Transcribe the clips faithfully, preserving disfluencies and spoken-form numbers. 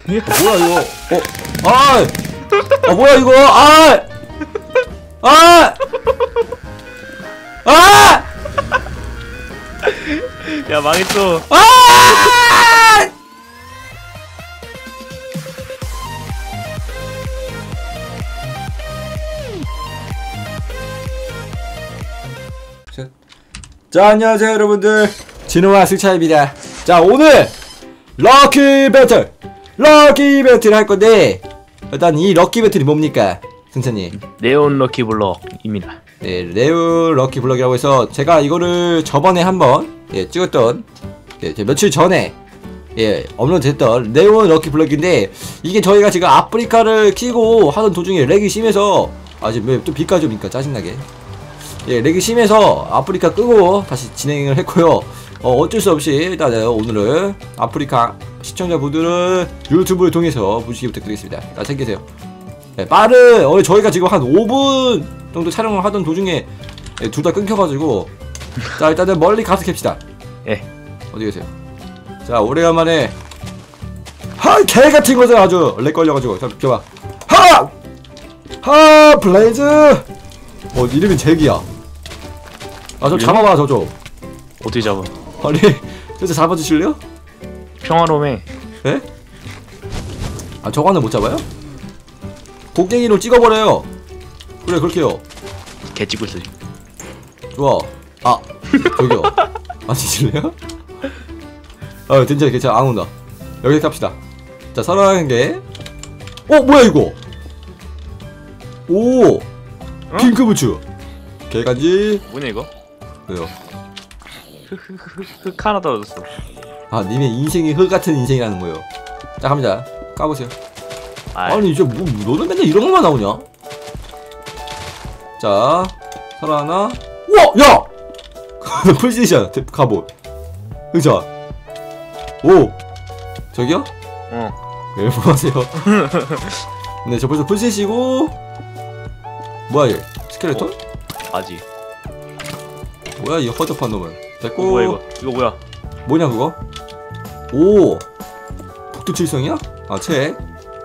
뭐야 이거? 어? 아! 아 뭐야 이거? 아! 아! 아! 야 망했어. 아! 자, 안녕하세요 여러분들, 진우와 승차입니다. 자, 오늘 럭키 배틀 럭키 배틀 할 건데, 일단 이 럭키 배틀이 뭡니까 승차님? 네온 럭키 블럭입니다. 네, 레오 럭키 블럭이라고 해서 제가 이거를 저번에 한번 예, 찍었던, 예, 며칠 전에 예, 업로드 됐던 네온 럭키 블럭인데, 이게 저희가 지금 아프리카를 키고 하던 도중에 렉이 심해서, 아 지금 또 비가 좀 오니까 짜증나게, 예, 렉이 심해서 아프리카 끄고 다시 진행을 했고요. 어, 어쩔 수 없이 일단 오늘은 아프리카 시청자분들은 유튜브를 통해서 보시기 부탁드리겠습니다. 자, 챙기세요. 네, 빠른, 어, 저희가 지금 한 오 분 정도 촬영을 하던 도중에 예, 둘 다 끊겨가지고, 자, 일단은 멀리 가서 캡시다. 예. 어디 계세요? 자, 오래간만에 하! 개같은 거죠. 아주 렉 걸려가지고. 자, 비켜봐. 하! 하! 블레이즈! 어, 이름이 잭이야. 아, 저 잡아봐, 저 좀. 어떻게 잡아? 아니, 저 잡아주실래요? 평화로움에. 예? 아, 저거는 못 잡아요? 곡괭이로 찍어버려요. 그래, 그렇게요. 개 찍고 있어 지금. 좋아. 아, 저기요. 안 치실래요? 아, 괜찮아, 괜찮아. 안 온다. 여기 갑시다. 자, 사랑하는 게. 어, 뭐야, 이거? 오! 어? 핑크 부츠. 개간지. 뭐냐 이거? 왜요? 흑흑흑흑 하나 떨어졌어. 아, 님의 인생이 흙 같은 인생이라는 거예요. 자, 갑니다. 까보세요. 아이. 아니, 이제 뭐, 너는 맨날 이런 것만 나오냐? 자, 살아나. 우와! 야! 풀시션, 갑옷. 그죠? 오! 저기요? 어. 왜 뭐하세요? 네, 저 벌써 풀셋이고. 뭐야 얘? 스켈레톤? 어? 아지. 뭐야 이 허접한 놈은. 됐고. 어, 뭐야 이거? 이거 뭐야? 뭐냐 그거? 오! 북두칠성이야? 아, 책.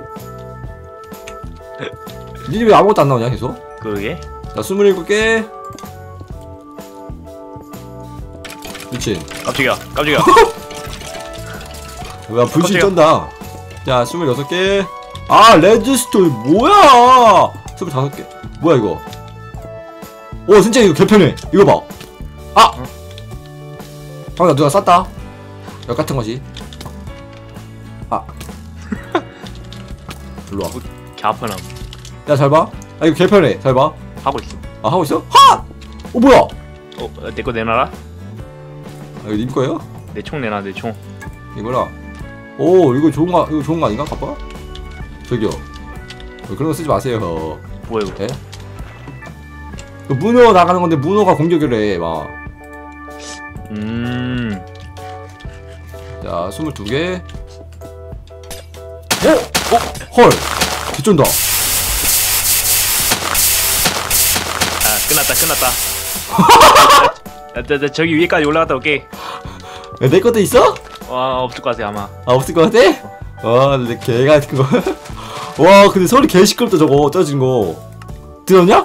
니네 왜 아무것도 안 나오냐 계속? 그러게? 자, 스물일곱 개. 미친. 깜짝이야 깜짝이야. 야, 불신 쩐다. 자, 스물여섯 개. 아, 레드스톤 뭐야? 스물다섯 개. 뭐야 이거? 오, 진짜 이거 개편해. 이거 봐. 아! 응? 방금 누가 쐈다. 역 같은 것이. 아. 일로 와. 개 아파나. 야, 잘 봐. 아, 이거 개편해. 잘 봐. 하고 있어. 아, 하고 있어? 하! 어, 뭐야? 어, 내 거 내놔라. 아, 이거 님 거예요? 내 총 내놔 내 총. 이거라. 오, 이거 좋은 거, 이거 좋은 거 아닌가? 가봐. 저기요. 어, 그런 거 쓰지 마세요. 뭐야 이거? 예? 그 문어 나가는 건데 문어가 공격을 해, 막. 음. 자, 스물두 개. 어? 어? 헐. 개쩐다. 아 끝났다 끝났다. 야, 나, 나 저기 위에까지 올라갔다 올게. 야, 내 것도 있어? 와 없을 것 같아 아마. 아, 없을 것 같아? 와, 근데 개 같은 거. 와, 근데 소리 개 시끄럽다, 저거. 떨어진 거. 들었냐?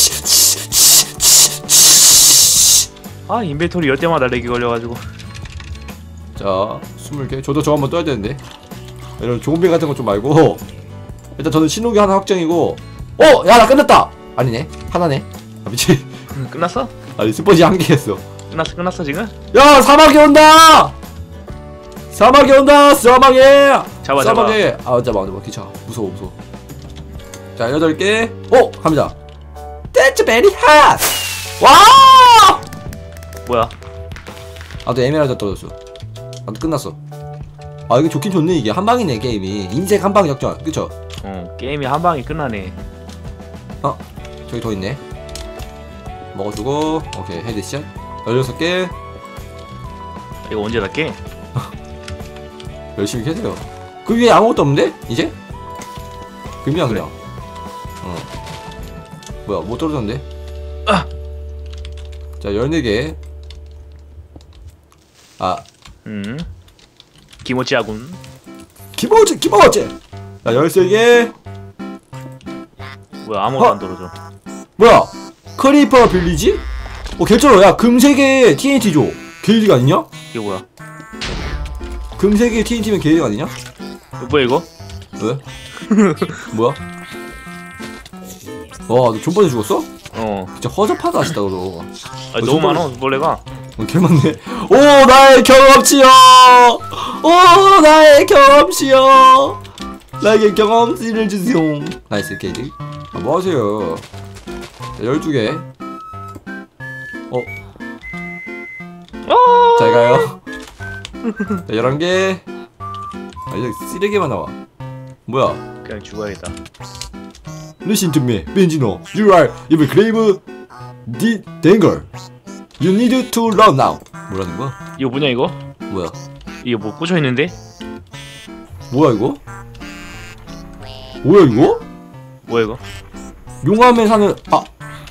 아 인벤토리 열 때마다 렉이 걸려가지고. 자, 스물 개. 저도 저거 한번 떠야 되는데. 이런 좀비 같은 거 좀 말고. 일단 저는 신호기 하나 확정이고. 어! 야, 나 끝났다! 아니네. 하나네. 아, 미친. 끝났어? 아니, 스포지 한 개 했어. 끝났어 끝났어 지금? 야, 사막이 온다! 사막이 온다! 사막이! 잡아 사막이! 아, 잡아, 잡아. 귀찮아. 무서워, 무서워. 자, 여덟 개. 오! 갑니다. That's very hot! 와! 뭐야? 나도 에메랄드 떨어졌어. 나도 끝났어. 아, 이거 좋긴 좋네. 이게 한 방이네, 게임이. 인생 한 방 역전. 그쵸? 어 게임이 한 방에 끝나네. 어? 저기 더 있네. 먹어주고. 오케이, 헤드샷. 열여섯 개. 이거 언제 닫게? 열심히 캐세요. 그 위에 아무것도 없는데? 이제? 금이야, 그냥. 어. 뭐야, 못 떨어졌는데? 아! 자, 열네 개. 아. 음. 기모치하군. 기모찌 기모찌. 자 열세 개. 뭐야 아무것도 어? 안 떨어져. 뭐야 크리퍼 빌리지? 어 개쩔어. 야 금색에 티엔티 줘. 게이지가 아니냐? 이게 뭐야? 금색에 티엔티면 게이지가 아니냐? 이거 뭐야 이거? 왜? 뭐야? 와너 존버에 죽었어? 어. 진짜 허접하다 진짜 너. 아 어, 너무 저거- 많어 벌레가. 어, 개 많네. 오 나의 경험치여. 오 나의 경험치여. 나에게 경험치를 주세요. 나이스 게이지. 아, 뭐 하세요? 자, 열두 개. 어. 잘 가요. 자, 열한 개. 아, 이제 쓰레기만 나와. 뭐야? 그냥 죽어야겠다. Listen to me, Benjino. You are even grave the danger. You need to run now. 뭐라는 거야? 이거 뭐냐 이거? 뭐야? 이게 뭐 꽂혀 있는데? 뭐야 이거? 뭐야 이거? 뭐야 이거? 용암에 사는 아.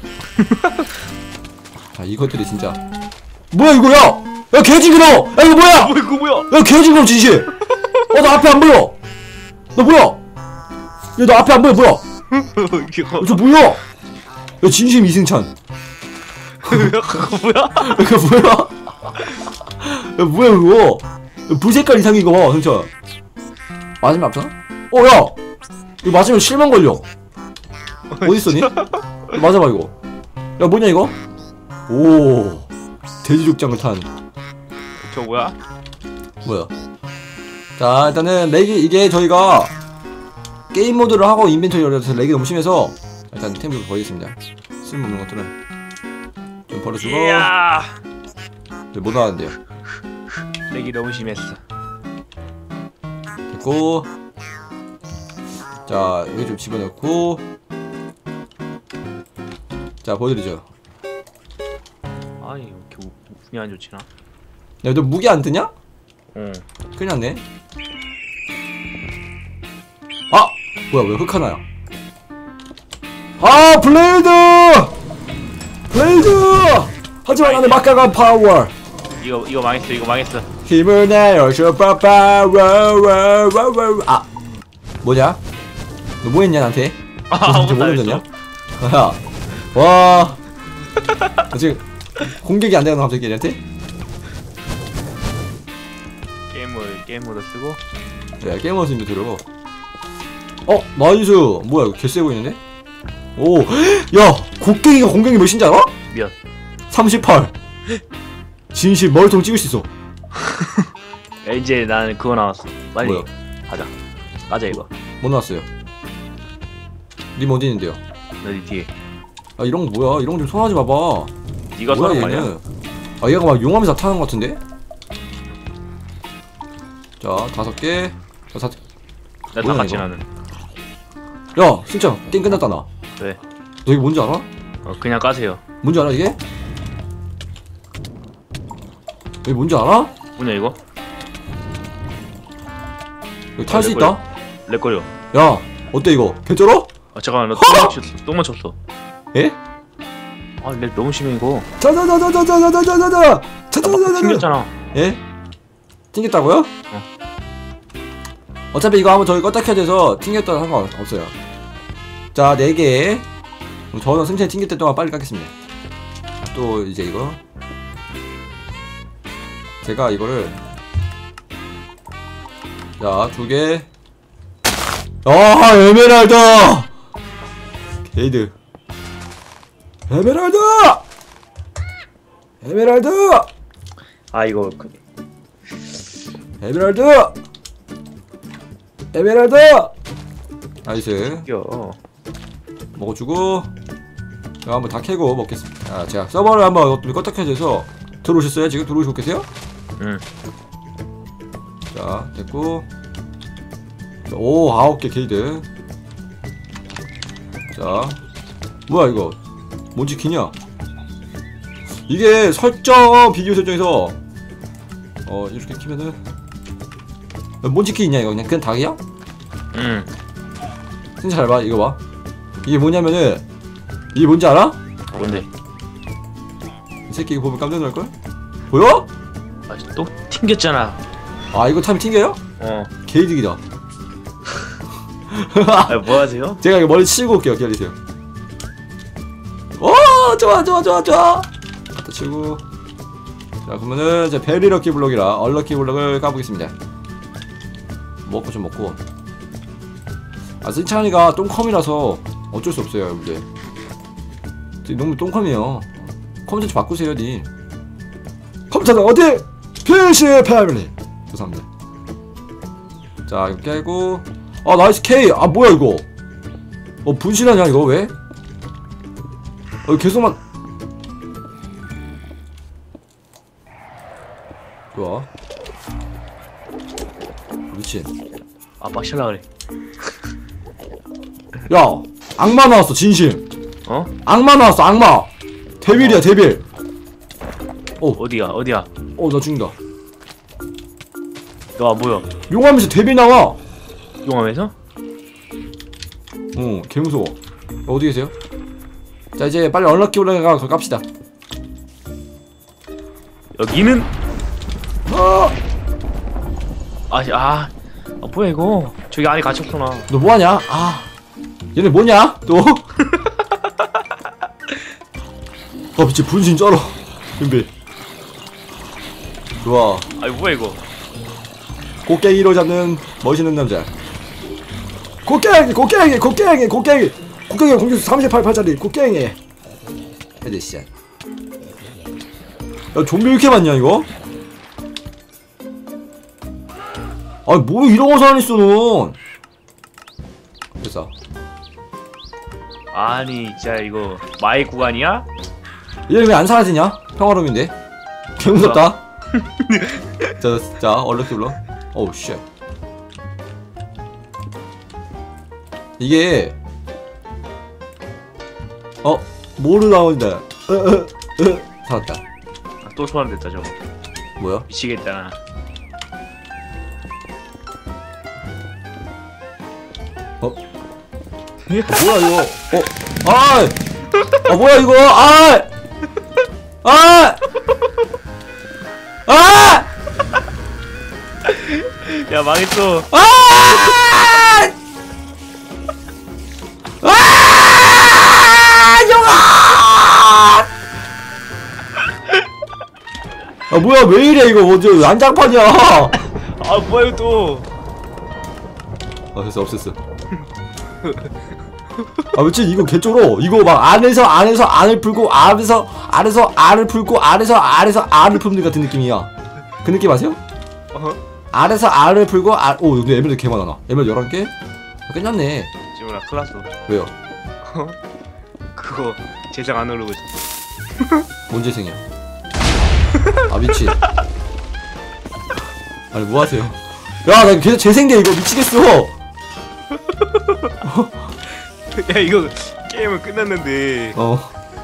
아 이것들이 진짜. 뭐야 이거 야! 야 개징그러! 야 이거 뭐야! 뭐 이거 뭐야? 야 개징그러 진실! 어 나 앞에 안 보여! 너 뭐야? 야 너 앞에 안 보여 뭐야? 이거 야, 저 뭐야? 야 진심 이승찬. 그거 뭐야? 이거 뭐야? 야 뭐야 이거? 야, 불 색깔 이상인 거 봐, 승찬. 맞으면 앞서나? 어 야! 이거 맞으면 실명 걸려. 어디 있었니? 맞아봐 이거. 야 뭐냐 이거? 오 돼지족장을 탄. 저 뭐야? 뭐야? 자 일단은 렉이 이게 저희가 게임 모드를 하고 인벤토리 열어서 렉이 너무 심해서 일단 템 좀 버리겠습니다. 쓸모없는 것들은 좀 버려주고. 이야. 못 나왔는데요. 렉이 너무 심했어. 됐고. 자 여기 좀 집어넣고. 자 보여드리죠. 아이 이렇게 운이 안 좋지나? 야 너 무기 안 뜨냐? 응. 큰일 났네. 아! 뭐야 왜 흑 하나야? 아 블레이드! 블레이드! 하지만 나는 막강한 파워. 이거 이거 망했어 이거 망했어. 힘을 내어 슈퍼 파워. 아 뭐냐? 너 뭐했냐 나한테? 아 너한테 아무것도 뭐 안 던졌냐? 했어. 야, 와, 너 지금 공격이 안 되나 갑자기 얘한테? 게임을 게임 모드 쓰고. 네, 게임 머신도 들어고. 어, 나이스. 뭐야, 이거 개쎄 보이는데? 오, 야, 곡괭이가 공격이 몇인지 알아? 몇? 삼십팔. 진실 머리통 찍을 수 있어. 야 이제 나는 그거 나왔어. 빨리 뭐야? 가자. 가자 이거. 못 나왔어요. 님 어디 있는데요? 너희 뒤에. 아, 이런 거 뭐야? 이런 거 좀 손하지 마봐. 네가 뭐야, 서는 거 아니야? 얘는? 아, 얘가 막 용암에서 타는 것 같은데? 자, 다섯 개. 자, 다... 나다 뭐야, 같이 이거? 나는. 야, 진짜 게임 끝났다 나. 왜? 너 이거 뭔지 알아? 어 그냥 까세요. 뭔지 알아 이게? 이게 뭔지 알아? 뭐냐 이거? 이거 탈 수 내 있다? 렉거려. 야, 어때 이거? 개쩔어? 아 잠깐만 나 똥 맞췄어. 똥 맞췄어. 예? 아렉 너무 심해 이거. 자자자자자자자자자자! 아까 자자자자자! 튕겼잖아. 예? 튕겼다고요? 어차피 이거 한번 저희 껐다 켜야 돼서 튕겼다 상관없어요. 자, 네 개. 그럼 저는 승찬이 튕길 때 동안 빨리 깎겠습니다. 또 이제 이거 제가 이거를 자, 두 개. 아, 에메랄드! 게이드. 에메랄드! 에메랄드! 아 이거 그... 에메랄드! 에메랄드! 나이스. 겨. 먹어주고. 제가 한번 다 캐고 먹겠습니다. 아, 제가 서버를 한번 껐다 켜야 돼서 들어오셨어요? 지금 들어오시고 계세요? 응. 자, 됐고. 오, 아홉 개 게이드. 자, 뭐야 이거? 뭔지 키냐? 이게 설정 비디오 설정에서 어 이렇게 키면은 뭔지 키 있냐 이거 그냥 그냥 닭이야? 응. 진짜 잘 봐, 이거 봐. 이게 뭐냐면은 이게 뭔지 알아? 뭔데? 이 새끼 이거 보면 깜짝 놀랄걸? 보여? 아또 튕겼잖아. 아 이거 타면 튕겨요? 어. 게이득이다. 아, 뭐 하세요? 제가 이거 머리 치고 올게요. 기다리세요. 오, 좋아, 좋아, 좋아, 좋아. 갖다 치고. 자, 그러면은 이제 베리 럭키 블럭이라 얼럭키 블럭을 까보겠습니다. 먹고 좀 먹고. 아, 승찬이가 똥컴이라서 어쩔 수 없어요, 여러분들. 너무 똥컴이에요. 컴퓨터 좀 바꾸세요, 니. 컴퓨터는 어디? 피씨 패밀리. 죄송합니다. 자, 이거 깨고. 아, 나이스 K. 아, 뭐야 이거? 어, 분신하냐 이거 왜? 어, 계속만. 좋아. 미친. 아, 빡실라 그래. 야, 악마 나왔어, 진심. 어? 악마 나왔어, 악마. 데빌이야, 데빌. 어, 어디야, 어디야? 어, 나 죽는다. 너 뭐야? 용암에서 데빌 나와. 용암에서? 어, 개 무서워. 어, 어디 계세요? 자, 이제 빨리 얼럭키 올라가 그걸 깝시다. 여기는 어! 아, 아, 아 뭐야 이거? 저기 안에 갇혔구나. 너 뭐하냐? 아, 얘네 뭐냐? 또? 어, 미치 분신 쩔어. 준비. 좋아. 아이 뭐야 이거? 곡괭이로 잡는 멋있는 남자. 곡괭이, 곡괭이, 곡괭이, 곡괭이. 곡괭이 공격수 삼십팔 팔짜리 곡괭이. 헤드샷. 야, 좀비 왜 이렇게 많냐 이거? 아니 뭐 이런 거서 안 했어 넌. 됐어. 아니 진짜 이거 마의 구간이야? 얘 왜 안 사라지냐? 평화로움인데. 개 무섭다. 자, 자, 얼럭키 불러. 어우 쉣. 이게 어 뭐로 나온다. 어, 어, 어. 살았다. 아, 또 소환됐다 저거. 뭐야? 미치겠다. 어? 뭐야 이거? 어? 아! 아 뭐야 이거? 아! 아! 아! 야 망했어. 아! 아! 영아! 아 뭐야 왜 이래 이거 어제 난장판이야? 아 뭐야 이거 또. 아 됐어 없앴어. 아 미친 이거 개쩔어. 이거 막 안에서 안에서 안을 풀고 안에서 안에서 안을 풀고 안에서 안에서 안을 푸는 같은 느낌이야. 그 느낌 아세요? 어? 안에서 안을 풀고 아, 오 근데 에메랄드 개 많아. 나 에메랄드 열한 개? 아, 끝났네. 지금 나 클났어. 왜요? 그거 제작 안 누르고 있어. 뭔 재생이야? 아 미친. 아니 뭐 하세요? 야 나 계속 재생돼 이거 미치겠어. 야 이거 게임은 끝났는데. 어.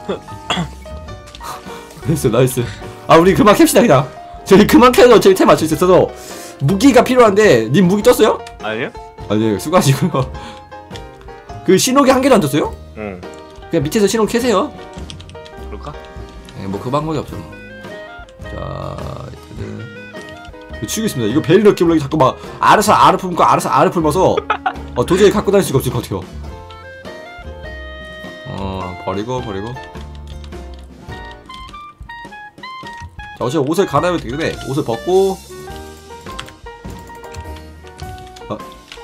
됐어 나이스. 아 우리 그만 캡시다 그냥. 저희 그만 캐서 저희 템 맞출 수 있어서 무기가 필요한데 님 무기 떴어요? 아니야? 아니 수고하시고요. 그 신호기 한 개도 안 떴어요? 응. 그냥 밑에서 신호 캐세요. 그럴까? 네, 뭐 그 방법이 없죠 뭐. 자 일단은 치우겠습니다. 이거 베리 럭키 블럭이 자꾸 막 알아서 알을 품고 알아서 알을 품어서 어, 도저히 갖고 다닐 수가 없을 것 같아요. 어 버리고 버리고. 자 어차피 옷을 갈아입어야 되기 때문에 옷을 벗고. 아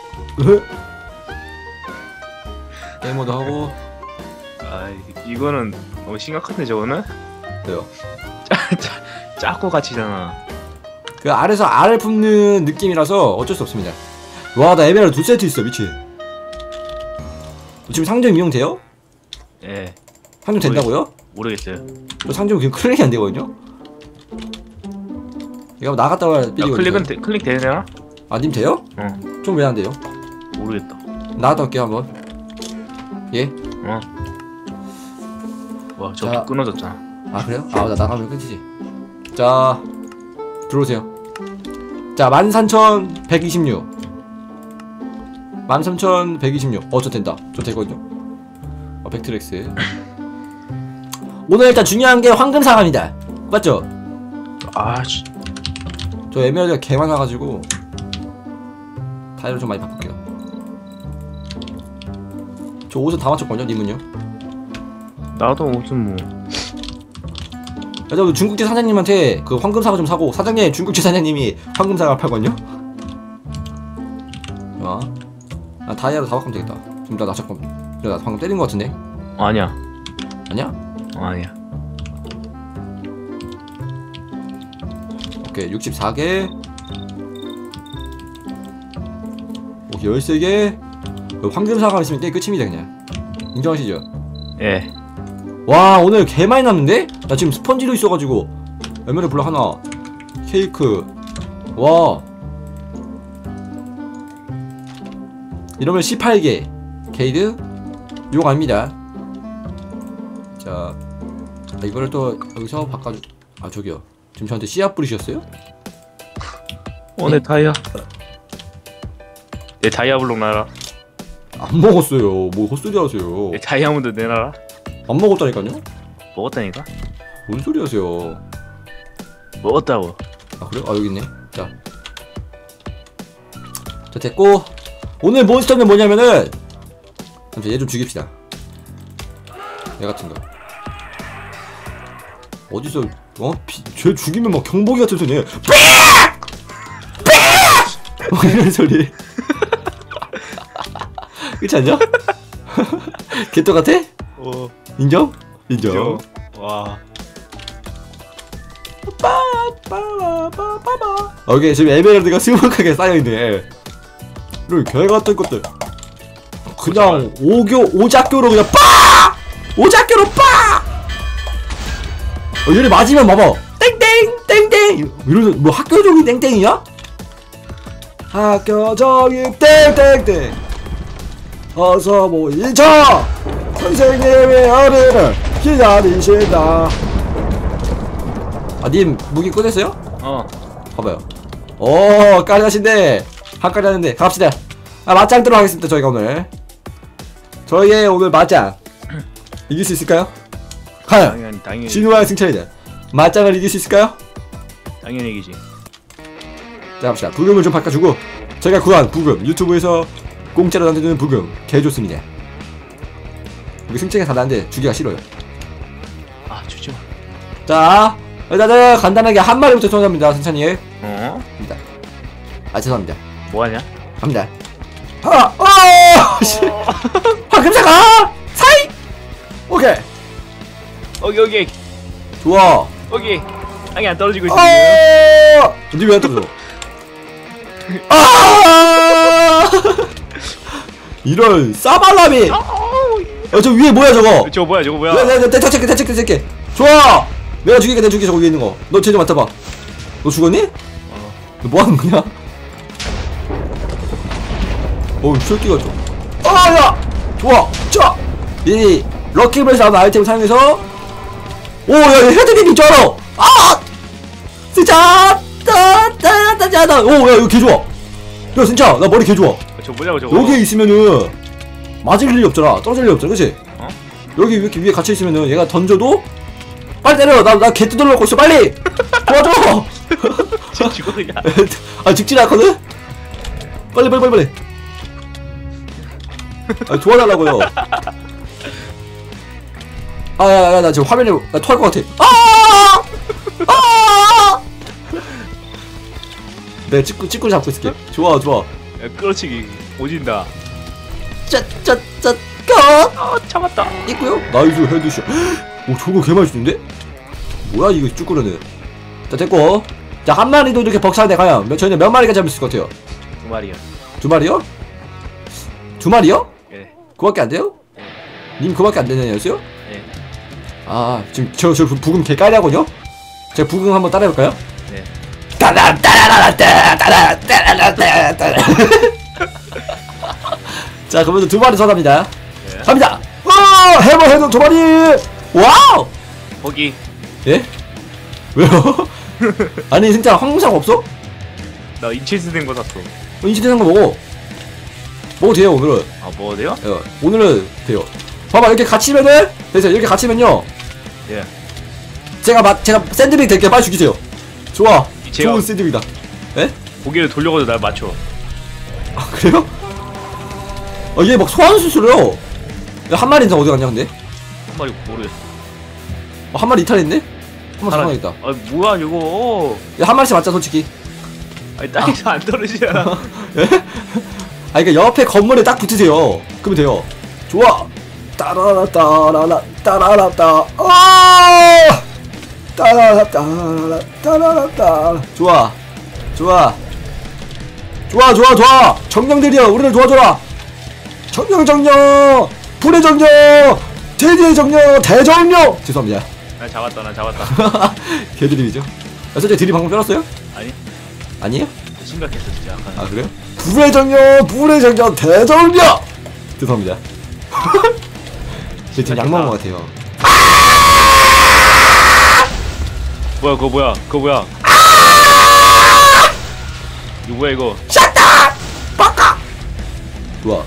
게임 모드 하고. 아 이거는 너무 심각한데 저거는? 돼요. 짜, 짜, 짜고 갇히잖아. 그 알에서 알을 품는 느낌이라서 어쩔 수 없습니다. 와 나 에메랄드 두 세트 있어 미친. 지금 상점 이용돼요? 예. 상점 된다고요? 모르겠어요. 저 상점 그냥 클릭이 안 되거든요? 이거 나갔다가 야, 삐리거든요. 클릭은 되, 클릭 되나? 아 님 돼요? 어. 좀 왜 안 돼요? 모르겠다. 나갔다 올게요 한번. 예? 어. 와 저기 자. 끊어졌잖아. 아 그래요? 아 나 나가면 끊기지. 자 들어오세요. 자 만 삼천 백이십육 만 삼천 백이십육 어 저 된다. 저 되거든요. 어 백트렉스. 오늘 일단 중요한 게 황금 사과입니다. 맞죠? 아 씨. 저 에메랄드가 개 많아가지고 타일을 좀 많이 바꿀게요. 저 옷은 다 맞췄거든요. 님은요? 나도 무슨 뭐. 야, 저 중국제 사장님한테 그 황금사과 좀 사고. 사장님, 중국제 사장님이 황금사과 팔거든요. 자, 아, 다이아로 다 바꾸면 되겠다. 지금 나, 나 잠깐, 나 방금 때린 거 같은데? 아니야. 아니야? 어, 아니야. 오케이, 육십사 개. 오케이, 열세 개. 황금사과 있으면 게임 끝입니다, 그냥. 인정하시죠? 예. 와, 오늘 개 많이 남는데? 나 지금 스펀지도 있어가지고. 에메랄드 블럭 하나. 케이크. 와. 이러면 십팔 개. 게이드. 용 아닙니다. 자. 아, 이거를 또 여기서 바꿔주. 아, 저기요. 지금 저한테 씨앗 뿌리셨어요? 어, 내 다이아. 내 다이아 블록 나라. 안 먹었어요. 뭐 헛소리 하세요. 내 다이아몬드 내놔라. 안 먹었다니까요? 먹었다니까? 뭔 소리 하세요? 먹었다고. 아, 그래요? 아, 여기 있네. 자. 자, 됐고. 오늘 몬스터는 뭐냐면은. 잠시 얘 좀 죽입시다. 얘 같은 거. 어디서, 어? 비, 쟤 죽이면 막 경보기 같은 소리. 뭐 이런 소리. 그렇지 않냐? 걔 똑같아? 어. 인정? 인정. 와. 아, 여기 지금 에메랄드가 수북하게 쌓여있네. 이런 개같은 것들. 그냥 오교, 오작교로 그냥 빠! 오작교로 빠! 어, 얘네 맞으면 봐봐. 땡땡! 땡땡! 이러면 뭐 학교종이 땡땡이야? 학교종이 땡땡땡! 어서 모이자! 선생님의 어른을 기다리신다. 아, 님 무기 꺼냈어요? 어. 봐봐요. 오, 까리하신데. 한까리 하는데 갑시다. 아, 맞짱 뜨러 가겠습니다. 저희가 오늘 저희의 오늘 맞짱 이길 수 있을까요? 과연 당연히 당연히. 진우와의 승차이다. 맞짱을 이길 수 있을까요? 당연히 이기지. 자, 갑시다. 부금을 좀 바꿔주고. 저희가 구한 부금, 유튜브에서 공짜로 남겨주는 부금 개 좋습니다. 여기 승차이가 다 나는데 주기가 싫어요. 아, 주지 마. 자, 일단은 간단하게 한 마리부터 소개합니다. 승찬이. 어? 입니다. 아, 죄송합니다. 뭐 하냐? 갑니다. 아, 어, 씨. 황금사과 사이. 오케이. 오케이, 오케이. 좋아. 오케이. 땅이 안 떨어지고 있어. 어, 니 왜 안 떨어져? 아! 이런 싸발라미. 어, 저 위에 뭐야 저거? 저거 뭐야, 저거 뭐야? 내가 내가 대책게 대책게 대책게. 좋아. 내가 죽일게, 내가 죽일게. 저거 위에 있는 거. 너 쟤 좀 맡아봐. 너 죽었니? 어. 너 뭐 하는 거냐? 어우, 새끼가 좀. 아, 야! 좋아! 자! 이 럭키블에서 나오는 아이템을 사용해서 오, 야, 헤드빔 있잖아! 아! 진짜! 따따따따따! 오, 야, 이거 개 좋아! 야, 진짜! 나 머리 개 좋아! 저 뭐냐고, 저거. 여기에 있으면은 맞을 일이 없잖아. 떨어질 일이 없잖아, 그치? 어? 여기 이렇게 위에 갇혀있으면은 얘가 던져도 빨리 때려! 나, 나 개 두들러 먹고 있어, 빨리! 도와줘! 지금 죽어, 그냥. 아, 죽진 않거든? 빨리, 빨리, 빨리, 빨리! 아, 도와달라고요. 아, 야, 야, 나 지금 화면에 나 토할 것 같아. 아! 아! 내가 찍고 찍고 잡고 있을게. 좋아, 좋아. 야, 끌어치기 오진다. 짜짜짜 컷. 아, 참았다. 있고요. 나이스 헤드샷. 오, 저거 개 맛있는데? 뭐야 이거 쭈꾸르는. 자, 됐고. 자, 한 마리도 이렇게 벅차는데 과연 몇, 저희는 몇 마리가 잡을 수 있을 것 같아요? 두 마리야. 두 마리요? 두 마리요? 예. 그밖에 안 돼요? 님 그밖에 안 되냐고요? 예. 아, 지금 저, 저 부금 개 까리하거든요? 제가 부금 한번 따라해볼까요? 네. 따라 따라라라 따라 따라 따라 따라 따라. 자, 그러면 두 마리 선합니다. 네. 갑니다. 와, 해머 해머 두 마리. 와우. 거기. 예? 왜요? 아니 진짜 황금사과 없어? 나 인체스 된거 샀어. 어, 인치되는 거 먹어. 먹어도 돼요 오늘은. 아, 먹어도 돼요? 예, 오늘은 돼요. 봐봐, 이렇게 갇히면은 됐어요. 이렇게 갇히면요. 예. 제가 막 제가 샌드빅 될게. 빨리 죽이세요. 좋아. 제가- 좋은 샌드빅이다. 예? 고개를 돌려가지고 날 맞춰. 아, 그래요? 아, 얘 막 소환수술해요. 야, 한 마리 인상 어디 갔냐 근데? 한 마리 모르겠어. 어, 한 마리 이탈했네? 한 마리 사람- 사망했다. 아 뭐야 이거. 야, 한 마리씩 맞자 솔직히. 아니 땅에서 안 떨어지잖아. 아, 그니까 옆에 건물에 딱 붙으세요. 그러면 돼요. 좋아. 따라라 따라라 따라라 따. 아! 따라라 따라라 따라라 따. 좋아. 좋아. 좋아 좋아 좋아. 정령들이여 우리를 도와줘라. 정령 정령. 불의 정령. 대대의 정령. 대정령. 죄송합니다. 나 잡았다 나 잡았다. 개드립이죠. 야, 솔직히 드립 방금 빼놨어요? 아니 아니에요? 심각했어 진짜. 아 그래요? 불의 정령. 불의 정령. 대정령. 죄송합니다. 제 지금 약 먹은 것 같아요. 뭐야 그거 뭐야 그거 뭐야. 이거 뭐야 이거. 샷다! 빠까! 좋아.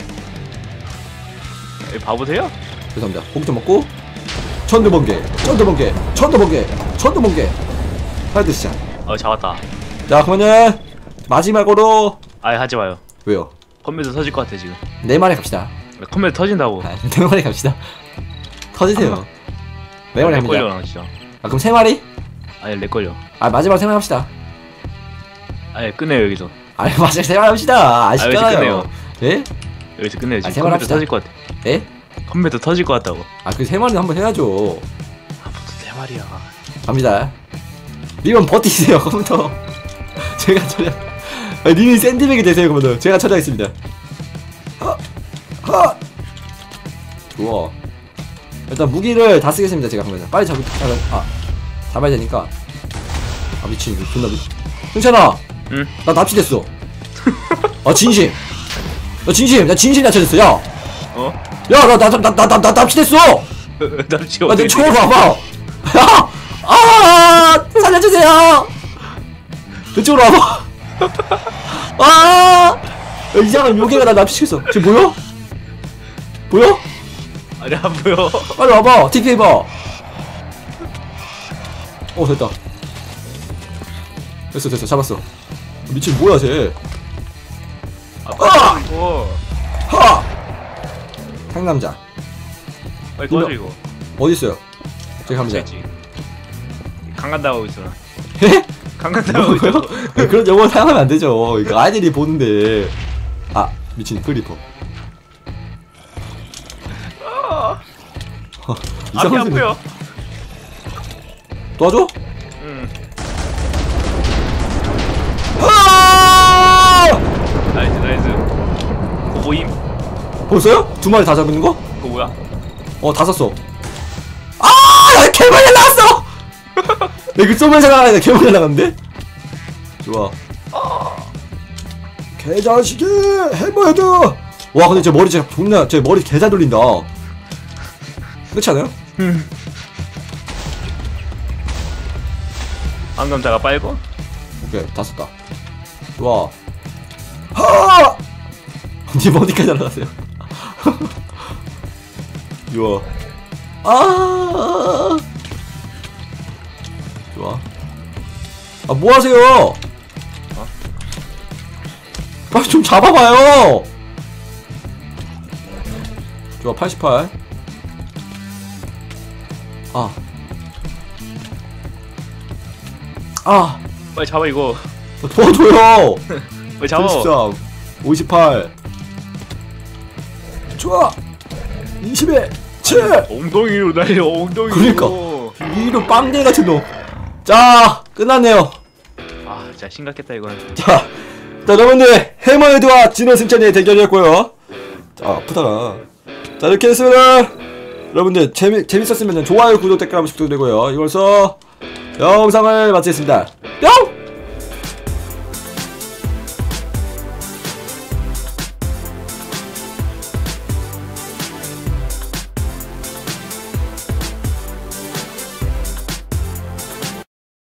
에, 바보세요? 죄송합니다. 고기 좀 먹고 천두 번개, 천두 번개, 천두 번개, 천두 번개. 하드 시작. 어 잡았다. 자 그러면은 마지막으로 아예 하지 마요. 왜요? 컴퓨터 터질 것 같아 지금. 네 마리 갑시다. 컴퓨터 터진다고. 아, 네 마리 갑시다. 터지세요. 네 마리 렉 갑니다. 걸려 나 진짜. 아 그럼 세 마리? 아예 렉 걸려. 아 마지막 세 마리 합시다. 아예 끝내요 여기서. 아 마지막 세 마리 합시다. 아쉽잖아요. 여기서 끝내요. 예? 여기서 끝내요 아, 지금. 세 마리 컴퓨터 합시다. 터질 것 같아. 예? 컴퓨터 터질 것 같다고. 아 그 세 마리는 한번 해야죠. 아 무슨 세 마리야. 갑니다. 님은 버티세요 컴퓨터. 제가 처리. 아, 님이 샌드백이 되세요 그러면 제가 처리하겠습니다. 하, 하. 좋아. 일단 무기를 다 쓰겠습니다 제가 그러면. 빨리 잡을. 아, 아 잡아야 되니까. 아 미친 이거 존나 미. 승찬아. 응? 나 납치됐어. 아 진심. 나 진심. 나 진심 납치됐어. 야. 어? 야 나 나 나 나 나 나 납치됐어. 남친 아, 어떻게 내 총을 봐봐. 야! 아! 살려주세요! 내 쪽으로 와봐. 아! 야, 이상한 요괴가 나 납치시켰어. 지금 보여? 보여? 아니 안 보여. 빨리 와봐. 티피 해봐. 어, 됐다. 됐어, 됐어. 잡았어. 미친, 뭐야, 쟤. 아 빨리 이거. 하! 상남자. 빨리 꺼져 이거. 어딨어요? 저기 갑니다. 있지. 강간 당하고 있어. 에? 강간 당하고 있어. 야, 그런 영어 사용하면 안 되죠. 이거 아이들이 보는데. 아, 미친 크리퍼. 앞이 안 보여. 도와줘? 응. 아! 나이스 나이스. 그거 모임. 벌써요? 두 마리 다 잡는 거? 그거 뭐야? 어, 다 썼어. 아! 나 개발 날라왔어! 내가 그 쏘면 생각하는데 개발 날라갔는데? 좋아. 개자식이! 해머헤드! 와, 근데 제 머리 진짜 존나, 제 머리 개 잘 돌린다. 그렇지 않아요? 황금자가 빨고. 오케이, 다 썼다. 좋아. 하! 님 어디까지 날아갔어요? 좋아. 아! 좋아. 아, 뭐 하세요? 어? 빨리 좀 잡아봐요! 좋아, 팔십팔. 아. 아! 빨리 잡아 이거. 도와줘요! 빨리 잡아. 칠십삼, 오십팔. 좋아! 이십일, 칠! 엉덩이로 날려 엉덩이로. 그러니까. 이런 빵대 같은 놈. 자, 끝났네요. 아 진짜 심각했다 이건. 자, 자, 여러분들 해머헤드와 진원 승찬의 대결이었고요. 자, 아프다. 자, 이렇게 했으면 여러분들 재미 재밌었으면 좋아요, 구독, 댓글 한 번씩 부탁드리고요. 이걸서 영상을 마치겠습니다. 뿅!